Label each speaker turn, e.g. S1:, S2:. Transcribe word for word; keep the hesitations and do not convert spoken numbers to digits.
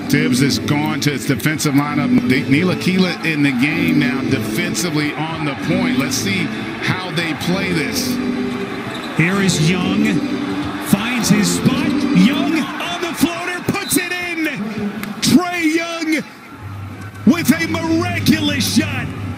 S1: Tibbs has gone to his defensive lineup. Ntilikina in the game now, defensively on the point. Let's see how they play this.
S2: Here is Young, finds his spot. Young on the floater, puts it in. Trae Young with a miraculous shot.